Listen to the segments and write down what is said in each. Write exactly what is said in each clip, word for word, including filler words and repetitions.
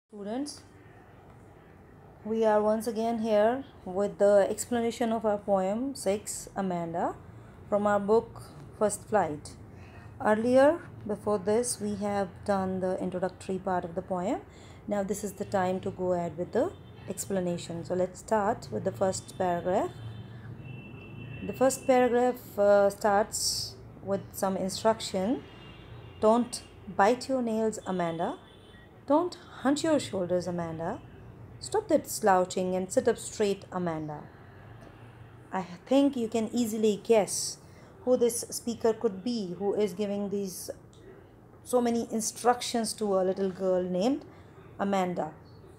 Students, we are once again here with the explanation of our poem six Amanda from our book First Flight. Earlier, before this, we have done the introductory part of the poem. Now, this is the time to go ahead with the explanation. So, let's start with the first paragraph. The first paragraph uh, starts with some instruction. Don't bite your nails, Amanda. Don't hunch your shoulders, Amanda. Stop that slouching and sit up straight, Amanda. I think you can easily guess who this speaker could be who is giving these so many instructions to a little girl named Amanda.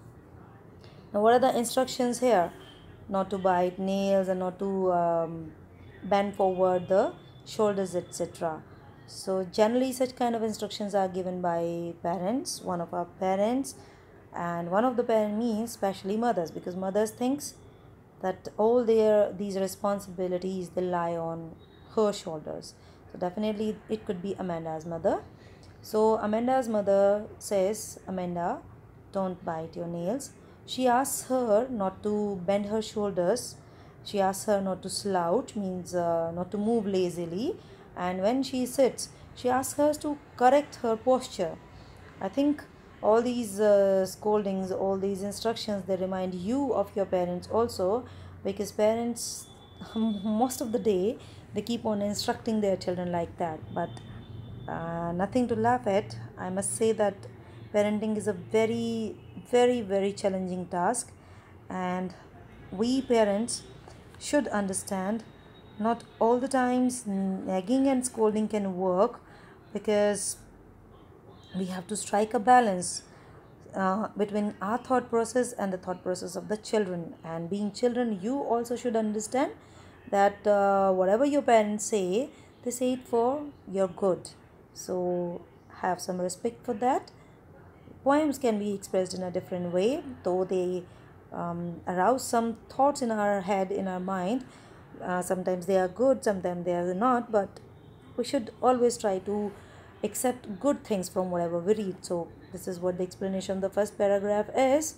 Now, what are the instructions here? Not to bite nails and not to um, bend forward the shoulders, et cetera. So, generally, such kind of instructions are given by parents, one of our parents, and one of the parent means especially mothers, because mothers thinks that all their these responsibilities they lie on her shoulders. So, definitely, it could be Amanda's mother. So, Amanda's mother says, Amanda, don't bite your nails. She asks her not to bend her shoulders. She asks her not to slouch, means uh, not to move lazily. And when she sits, she asks her to correct her posture. I think all these uh, scoldings, all these instructions, they remind you of your parents also, because parents, most of the day, they keep on instructing their children like that. But uh, nothing to laugh at. I must say that parenting is a very, very, very challenging task, and we parents should understand not all the times nagging and scolding can work, because we have to strike a balance uh, between our thought process and the thought process of the children. And being children, you also should understand that uh, whatever your parents say, they say it for your good. So have some respect for that. Poems can be expressed in a different way, though they um, arouse some thoughts in our head, in our mind. Uh, sometimes they are good, sometimes they are not, but we should always try to accept good things from whatever we read. So this is what the explanation of the first paragraph is.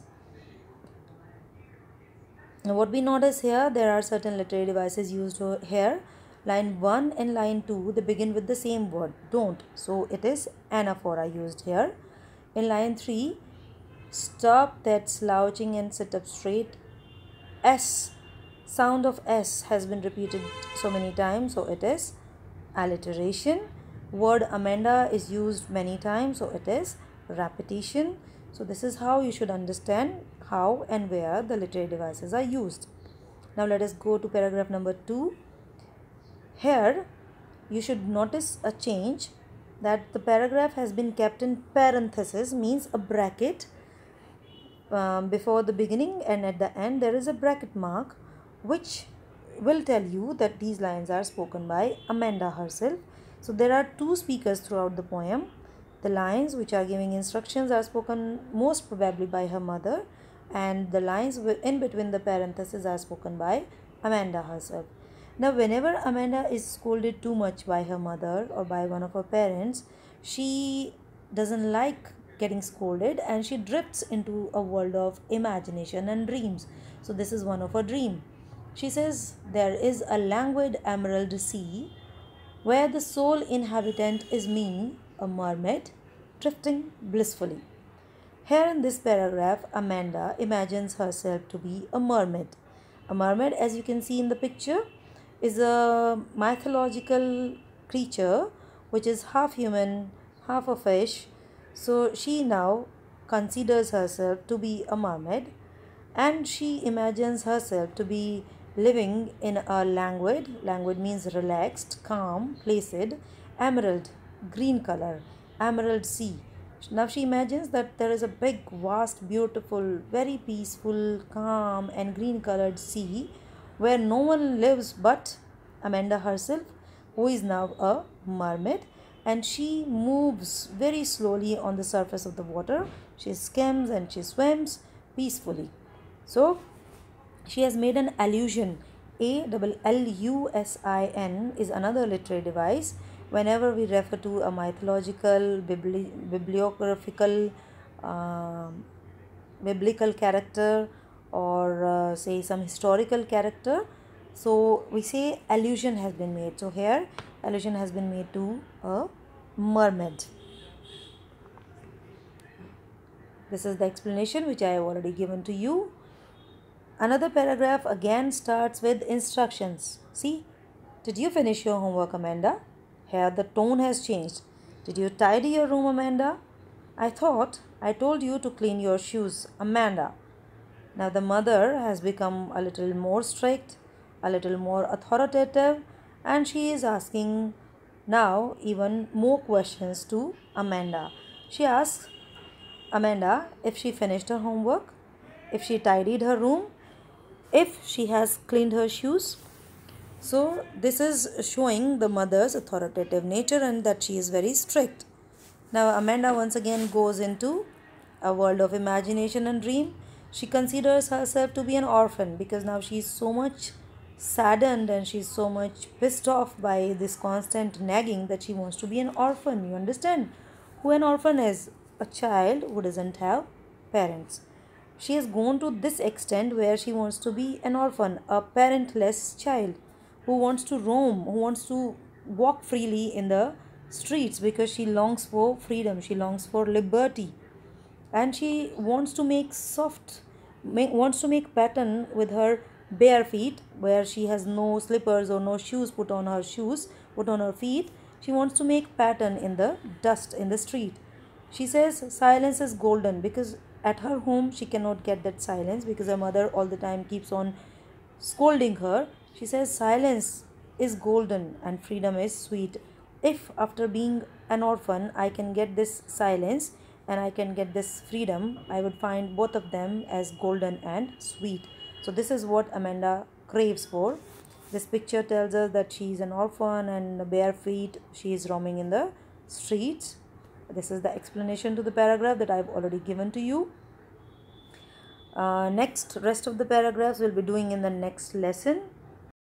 Now, what we notice here, there are certain literary devices used here. Line one and line two, they begin with the same word, don't. So it is anaphora used here. In line three, stop that slouching and sit up straight. S, sound of S has been repeated so many times, so it is alliteration. Word Amanda is used many times, so it is repetition. So this is how you should understand how and where the literary devices are used. Now let us go to paragraph number two. Here you should notice a change, that the paragraph has been kept in parenthesis, means a bracket um, before the beginning, and at the end there is a bracket mark which will tell you that these lines are spoken by Amanda herself. So there are two speakers throughout the poem. The lines which are giving instructions are spoken most probably by her mother, and the lines in between the parentheses are spoken by Amanda herself. Now, whenever Amanda is scolded too much by her mother or by one of her parents, she doesn't like getting scolded and she drifts into a world of imagination and dreams. So this is one of her dreams. She says there is a languid emerald sea where the sole inhabitant is me, a mermaid, drifting blissfully. Here in this paragraph, Amanda imagines herself to be a mermaid. A mermaid, as you can see in the picture, is a mythological creature which is half human, half a fish. So she now considers herself to be a mermaid, and she imagines herself to be living in a languid, languid means relaxed, calm, placid, emerald, green color, emerald sea. Now she imagines that there is a big, vast, beautiful, very peaceful, calm and green colored sea where no one lives but Amanda herself, who is now a mermaid, and she moves very slowly on the surface of the water. She skims and she swims peacefully. So she has made an allusion. A L L U S I N is another literary device. Whenever we refer to a mythological, bibli- bibliographical um biblical character or uh, say some historical character, so we say allusion has been made. So here allusion has been made to a mermaid. This is the explanation which I have already given to you. Another paragraph again starts with instructions. See, did you finish your homework, Amanda? Here the tone has changed. Did you tidy your room, Amanda? I thought I told you to clean your shoes, Amanda. Now the mother has become a little more strict, a little more authoritative, and she is asking now even more questions to Amanda. She asks Amanda if she finished her homework, if she tidied her room, if she has cleaned her shoes. So this is showing the mother's authoritative nature and that she is very strict. Now Amanda once again goes into a world of imagination and dream. She considers herself to be an orphan because now she is so much saddened and she is so much pissed off by this constant nagging that she wants to be an orphan. You understand who an orphan is? A child who doesn't have parents. She has gone to this extent where she wants to be an orphan, a parentless child who wants to roam, who wants to walk freely in the streets because she longs for freedom, she longs for liberty, and she wants to make soft, make, wants to make pattern with her bare feet where she has no slippers or no shoes put on her shoes, put on her feet. She wants to make pattern in the dust in the street. She says silence is golden because at her home she cannot get that silence because her mother all the time keeps on scolding her. She says silence is golden and freedom is sweet. If after being an orphan I can get this silence and I can get this freedom, I would find both of them as golden and sweet. So this is what Amanda craves for. This picture tells us that she is an orphan and bare feet she is roaming in the streets. This is the explanation to the paragraph that I have already given to you. Uh, next, rest of the paragraphs we'll be doing in the next lesson.